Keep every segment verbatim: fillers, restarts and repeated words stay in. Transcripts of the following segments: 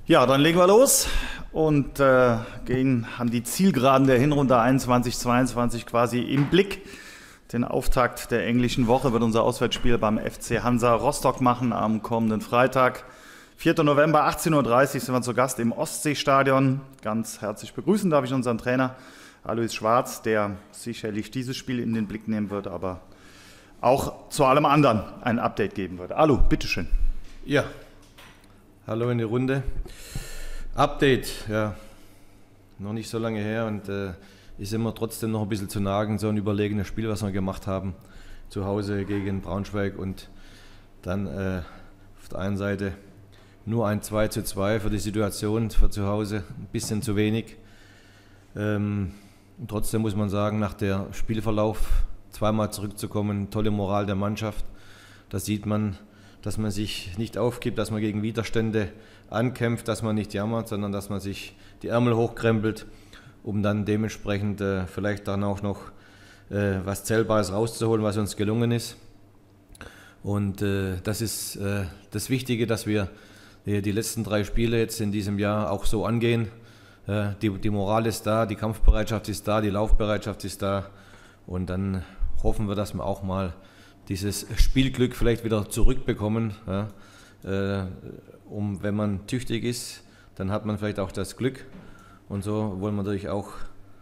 Ja, dann legen wir los und äh, gehen an die Zielgeraden der Hinrunde einundzwanzig zweiundzwanzig quasi im Blick. Den Auftakt der englischen Woche wird unser Auswärtsspiel beim F C Hansa Rostock machen am kommenden Freitag. vierter November, achtzehn Uhr dreißig sind wir zu Gast im Ostseestadion. Ganz herzlich begrüßen darf ich unseren Trainer Alois Schwarz, der sicherlich dieses Spiel in den Blick nehmen wird, aber auch zu allem anderen ein Update geben wird. Alu, bitteschön. Ja, hallo in die Runde. Update, ja, noch nicht so lange her und äh, ist immer trotzdem noch ein bisschen zu nagen, so ein überlegenes Spiel, was wir gemacht haben, zu Hause gegen Braunschweig und dann äh, auf der einen Seite nur ein zwei zu zwei für die Situation für zu Hause, ein bisschen zu wenig. Ähm, und trotzdem muss man sagen, nach der Spielverlauf zweimal zurückzukommen, tolle Moral der Mannschaft, da sieht man, dass man sich nicht aufgibt, dass man gegen Widerstände ankämpft, dass man nicht jammert, sondern dass man sich die Ärmel hochkrempelt, um dann dementsprechend äh, vielleicht dann auch noch äh, was Zählbares rauszuholen, was uns gelungen ist. Und äh, das ist äh, das Wichtige, dass wir äh, die letzten drei Spiele jetzt in diesem Jahr auch so angehen. Äh, die, die Moral ist da, die Kampfbereitschaft ist da, die Laufbereitschaft ist da. Und dann hoffen wir, dass wir auch mal dieses Spielglück vielleicht wieder zurückbekommen. Ja, äh, um, wenn man tüchtig ist, dann hat man vielleicht auch das Glück. Und so wollen wir natürlich auch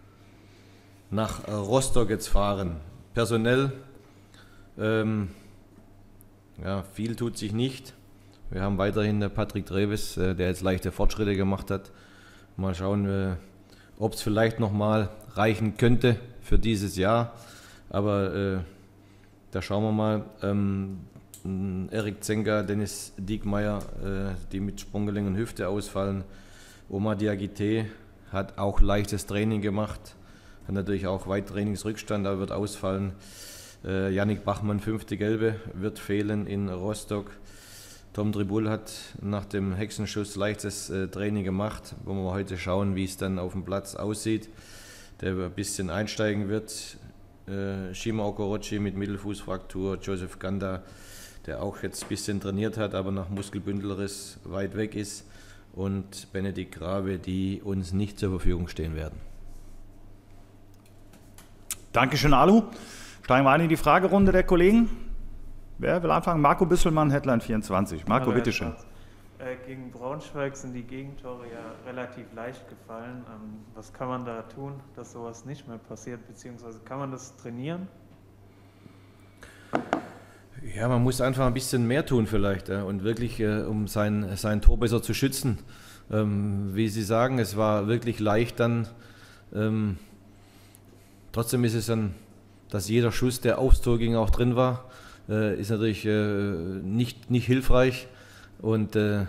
nach Rostock jetzt fahren. Personell, ähm, ja, viel tut sich nicht. Wir haben weiterhin Patrick Treves, äh, der jetzt leichte Fortschritte gemacht hat. Mal schauen, äh, ob es vielleicht nochmal reichen könnte für dieses Jahr. Aber äh, da schauen wir mal. Ähm, Erik Zenga, Dennis Diekmeyer, äh, die mit Sprunggelenk und Hüfte ausfallen. Oma Diakite hat auch leichtes Training gemacht. Hat natürlich auch weit Trainingsrückstand, aber wird ausfallen. Äh, Yannick Bachmann, fünfte Gelbe, wird fehlen in Rostock. Tom Tribul hat nach dem Hexenschuss leichtes äh, Training gemacht. Wollen wir heute schauen, wie es dann auf dem Platz aussieht. Der ein bisschen einsteigen wird. Äh, Shima Okorochi mit Mittelfußfraktur, Joseph Ganda, der auch jetzt ein bisschen trainiert hat, aber nach Muskelbündelriss weit weg ist. Und Benedikt Grave, die uns nicht zur Verfügung stehen werden. Dankeschön, Alu. Steigen wir ein in die Fragerunde der Kollegen. Wer will anfangen? Marco Büsselmann, Headline vierundzwanzig. Marco, bitteschön. Äh, gegen Braunschweig sind die Gegentore ja relativ leicht gefallen. Ähm, was kann man da tun, dass sowas nicht mehr passiert, beziehungsweise kann man das trainieren? Ja, man muss einfach ein bisschen mehr tun vielleicht äh, und wirklich, äh, um sein, sein Tor besser zu schützen. Ähm, wie Sie sagen, es war wirklich leicht dann. Ähm, trotzdem ist es dann, dass jeder Schuss, der aufs Tor ging, auch drin war, äh, ist natürlich äh, nicht, nicht hilfreich und äh,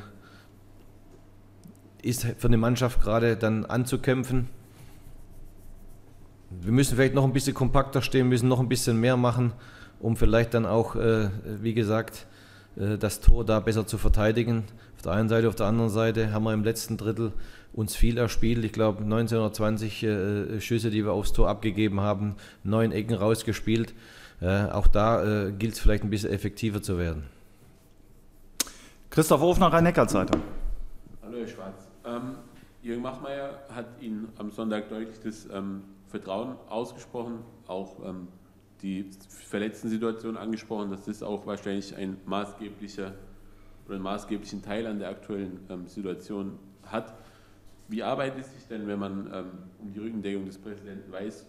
ist für eine Mannschaft gerade dann anzukämpfen. Wir müssen vielleicht noch ein bisschen kompakter stehen, müssen noch ein bisschen mehr machen, um vielleicht dann auch, äh, wie gesagt, äh, das Tor da besser zu verteidigen. Auf der einen Seite, auf der anderen Seite haben wir im letzten Drittel uns viel erspielt. Ich glaube, neunzehn oder zwanzig äh, Schüsse, die wir aufs Tor abgegeben haben, neun Ecken rausgespielt. Äh, auch da äh, gilt es vielleicht ein bisschen effektiver zu werden. Christoph Ofner, Rhein-Neckar-Zeitung. Hallo Herr Schwarz. Ähm, Jürgen Machmeier hat Ihnen am Sonntag deutlich das ähm, Vertrauen ausgesprochen, auch ähm, die verletzten Situation angesprochen, dass das auch wahrscheinlich ein maßgeblicher oder einen maßgeblichen Teil an der aktuellen ähm, Situation hat. Wie arbeitet es sich denn, wenn man ähm, um die Rückendeckung des Präsidenten weiß?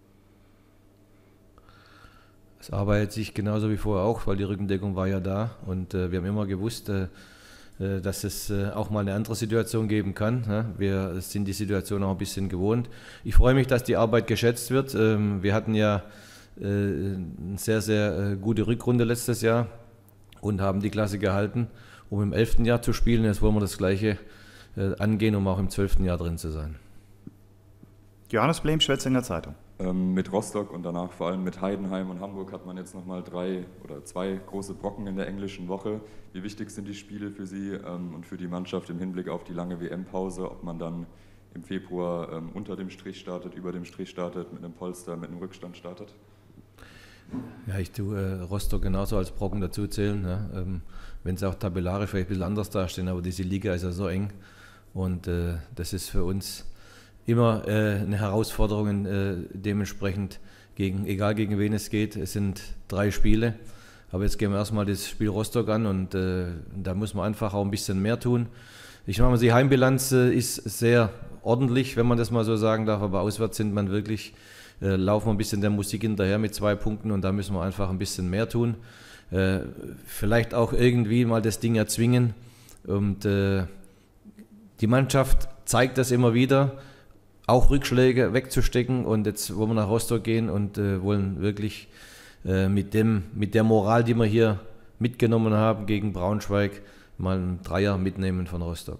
Es arbeitet sich genauso wie vorher auch, weil die Rückendeckung war ja da und äh, wir haben immer gewusst, äh, dass es äh, auch mal eine andere Situation geben kann. Ja? Wir sind die Situation auch ein bisschen gewohnt. Ich freue mich, dass die Arbeit geschätzt wird. Ähm, wir hatten ja äh, eine sehr, sehr äh, gute Rückrunde letztes Jahr und haben die Klasse gehalten, um im elften Jahr zu spielen. Jetzt wollen wir das Gleiche äh, angehen, um auch im zwölften Jahr drin zu sein. Johannes Blehm, Schwetzinger Zeitung. Ähm, mit Rostock und danach vor allem mit Heidenheim und Hamburg hat man jetzt nochmal drei oder zwei große Brocken in der englischen Woche. Wie wichtig sind die Spiele für Sie ähm, und für die Mannschaft im Hinblick auf die lange W M-Pause, ob man dann im Februar ähm, unter dem Strich startet, über dem Strich startet, mit einem Polster, mit einem Rückstand startet? Ja, ich tue äh, Rostock genauso als Brocken dazuzählen, ja, ähm, wenn sie auch tabellarisch vielleicht ein bisschen anders dastehen, aber diese Liga ist ja so eng Und äh, das ist für uns immer äh, eine Herausforderung, äh, dementsprechend, gegen, egal gegen wen es geht. Es sind drei Spiele, aber jetzt gehen wir erstmal das Spiel Rostock an und äh, da muss man einfach auch ein bisschen mehr tun. Ich meine, die Heimbilanz äh, ist sehr ordentlich, wenn man das mal so sagen darf, aber auswärts sind man wirklich, äh, laufen wir ein bisschen der Musik hinterher mit zwei Punkten und da müssen wir einfach ein bisschen mehr tun. Äh, vielleicht auch irgendwie mal das Ding erzwingen und äh, die Mannschaft zeigt das immer wieder, auch Rückschläge wegzustecken und jetzt wollen wir nach Rostock gehen und äh, wollen wirklich äh, mit, dem, mit der Moral, die wir hier mitgenommen haben gegen Braunschweig, mal einen Dreier mitnehmen von Rostock.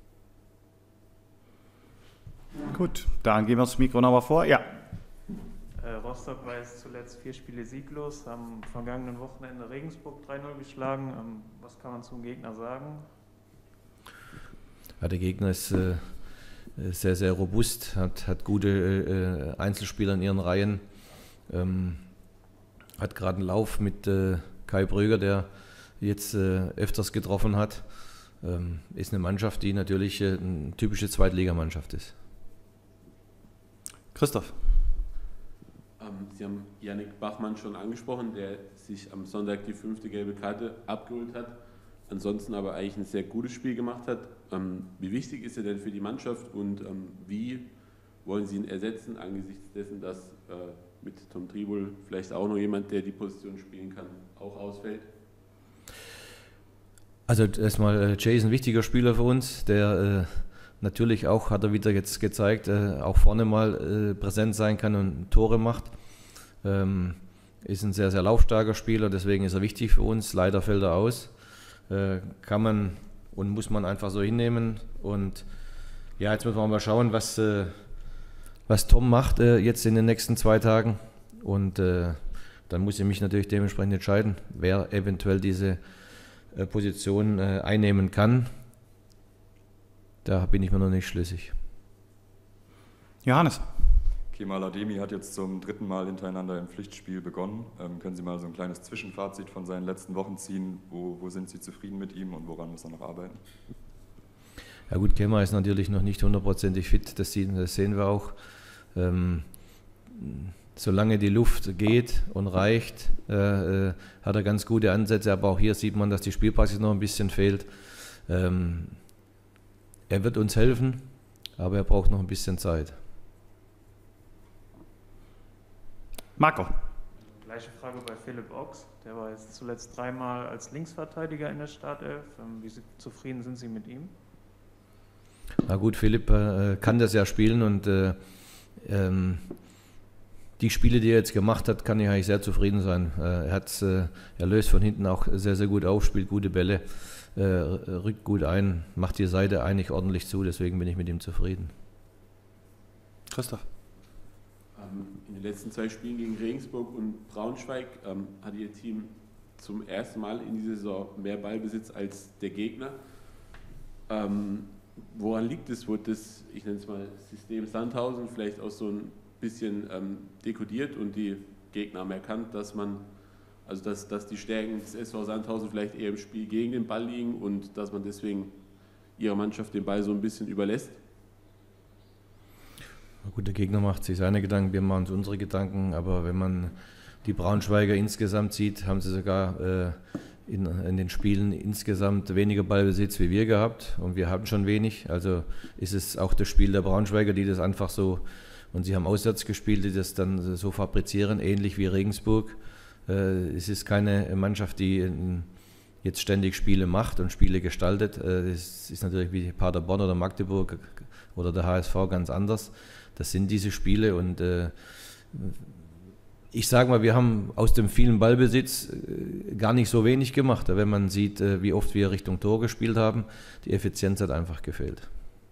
Gut, dann gehen wir das Mikro nochmal vor. Ja. Äh, Rostock war jetzt zuletzt vier Spiele sieglos, am vergangenen Wochenende Regensburg drei null geschlagen. Ähm, was kann man zum Gegner sagen? Ja, der Gegner ist äh, sehr, sehr robust, hat, hat gute äh, Einzelspieler in ihren Reihen, ähm, hat gerade einen Lauf mit äh, Kai Bröger, der jetzt äh, öfters getroffen hat. Ähm, ist eine Mannschaft, die natürlich äh, eine typische Zweitligamannschaft ist. Christoph. Ähm, Sie haben Yannick Bachmann schon angesprochen, der sich am Sonntag die fünfte gelbe Karte abgeholt hat, ansonsten aber eigentlich ein sehr gutes Spiel gemacht hat. Ähm, wie wichtig ist er denn für die Mannschaft und ähm, wie wollen Sie ihn ersetzen angesichts dessen, dass äh, mit Tom Tribul vielleicht auch noch jemand, der die Position spielen kann, auch ausfällt? Also erstmal, äh, Jay ist ein wichtiger Spieler für uns, der äh, natürlich auch, hat er wieder jetzt gezeigt, äh, auch vorne mal äh, präsent sein kann und Tore macht. Ähm, ist ein sehr, sehr laufstarker Spieler, deswegen ist er wichtig für uns. Leider fällt er aus. Äh, kann man und muss man einfach so hinnehmen. Und ja, jetzt müssen wir mal schauen, was, äh, was Tom macht äh, jetzt in den nächsten zwei Tagen. Und äh, dann muss ich mich natürlich dementsprechend entscheiden, wer eventuell diese äh, Position äh, einnehmen kann. Da bin ich mir noch nicht schlüssig. Johannes. Kemal Ademi hat jetzt zum dritten Mal hintereinander im Pflichtspiel begonnen. Ähm, können Sie mal so ein kleines Zwischenfazit von seinen letzten Wochen ziehen? Wo, wo sind Sie zufrieden mit ihm und woran muss er noch arbeiten? Ja gut, Kemal ist natürlich noch nicht hundertprozentig fit, das sehen, das sehen wir auch. Ähm, solange die Luft geht und reicht, äh, äh, hat er ganz gute Ansätze, aber auch hier sieht man, dass die Spielpraxis noch ein bisschen fehlt. Ähm, er wird uns helfen, aber er braucht noch ein bisschen Zeit. Marco. Gleiche Frage bei Philipp Ochs. Der war jetzt zuletzt dreimal als Linksverteidiger in der Startelf. Wie zufrieden sind Sie mit ihm? Na gut, Philipp äh, kann das ja spielen und äh, ähm, die Spiele, die er jetzt gemacht hat, kann ich eigentlich sehr zufrieden sein. Äh, er, hat's, äh, er löst von hinten auch sehr, sehr gut auf, spielt gute Bälle, äh, rückt gut ein, macht die Seite eigentlich ordentlich zu, deswegen bin ich mit ihm zufrieden. Christoph. In den letzten zwei Spielen gegen Regensburg und Braunschweig ähm, hat Ihr Team zum ersten Mal in dieser Saison mehr Ballbesitz als der Gegner. Ähm, woran liegt es? Wurde das, ich nenne es mal System Sandhausen, vielleicht auch so ein bisschen ähm, dekodiert und die Gegner haben erkannt, dass man, also dass, dass die Stärken des S V Sandhausen vielleicht eher im Spiel gegen den Ball liegen und dass man deswegen ihrer Mannschaft den Ball so ein bisschen überlässt? Gut, der Gegner macht sich seine Gedanken, wir machen uns unsere Gedanken, aber wenn man die Braunschweiger insgesamt sieht, haben sie sogar äh, in, in den Spielen insgesamt weniger Ballbesitz wie wir gehabt und wir haben schon wenig, also ist es auch das Spiel der Braunschweiger, die das einfach so, und sie haben auswärts gespielt, die das dann so fabrizieren, ähnlich wie Regensburg. Äh, es ist keine Mannschaft, die in, jetzt ständig Spiele macht und Spiele gestaltet, äh, es ist natürlich wie Paderborn oder Magdeburg oder der H S V ganz anders. Das sind diese Spiele und äh, ich sage mal, wir haben aus dem vielen Ballbesitz äh, gar nicht so wenig gemacht. Wenn man sieht, äh, wie oft wir Richtung Tor gespielt haben, die Effizienz hat einfach gefehlt.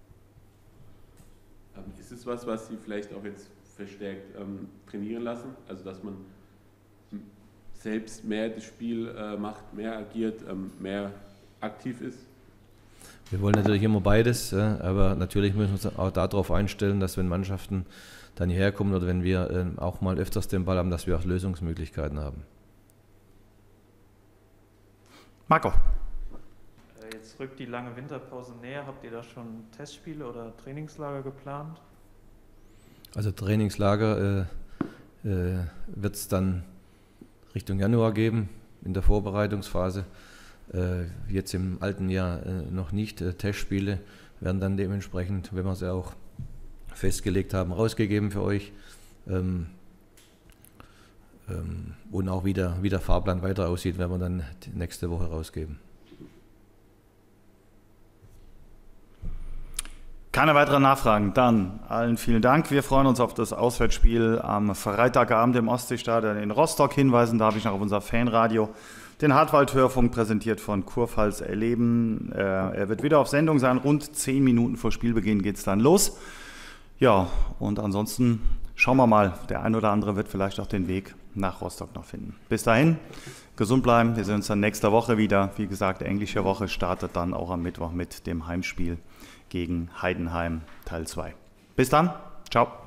Ist es was, was Sie vielleicht auch jetzt verstärkt ähm, trainieren lassen? Also dass man selbst mehr das Spiel äh, macht, mehr agiert, ähm, mehr aktiv ist? Wir wollen natürlich immer beides, aber natürlich müssen wir uns auch darauf einstellen, dass wenn Mannschaften dann hierher kommen oder wenn wir auch mal öfters den Ball haben, dass wir auch Lösungsmöglichkeiten haben. Marco. Jetzt Jetzt rückt die lange Winterpause näher. Habt ihr da schon Testspiele oder Trainingslager geplant? Also Trainingslager äh, äh, wird es dann Richtung Januar geben, in der Vorbereitungsphase. Äh, jetzt im alten Jahr äh, noch nicht. Äh, Testspiele werden dann dementsprechend, wenn wir sie auch festgelegt haben, rausgegeben für euch. Ähm, ähm, und auch wieder, wie der Fahrplan weiter aussieht, werden wir dann die nächste Woche rausgeben. Keine weiteren Nachfragen. Dann allen vielen Dank. Wir freuen uns auf das Auswärtsspiel am Freitagabend im Ostseestadion in Rostock. Hinweisen darf ich noch auf unser Fanradio. Den Hartwald-Hörfunk präsentiert von Kurpfalz Erleben. Äh, er wird wieder auf Sendung sein. Rund zehn Minuten vor Spielbeginn geht es dann los. Ja, und ansonsten schauen wir mal. Der ein oder andere wird vielleicht auch den Weg nach Rostock noch finden. Bis dahin, gesund bleiben. Wir sehen uns dann nächste Woche wieder. Wie gesagt, englische Woche startet dann auch am Mittwoch mit dem Heimspiel gegen Heidenheim Teil zwei. Bis dann. Ciao.